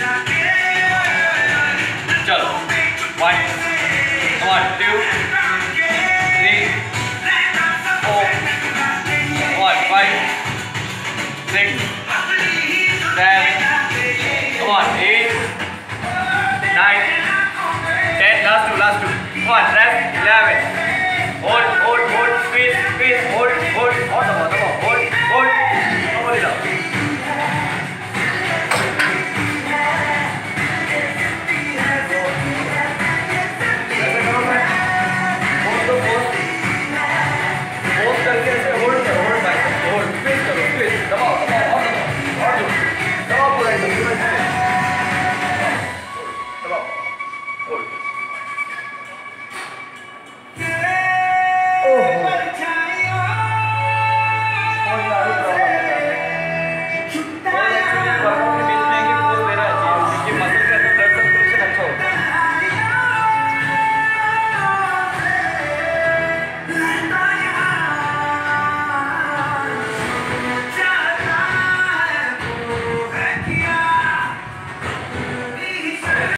चलो 1 1 2 3 4 1 5 6 7 come on 8 9 10 last two 1 rest 11 hold squeeze hold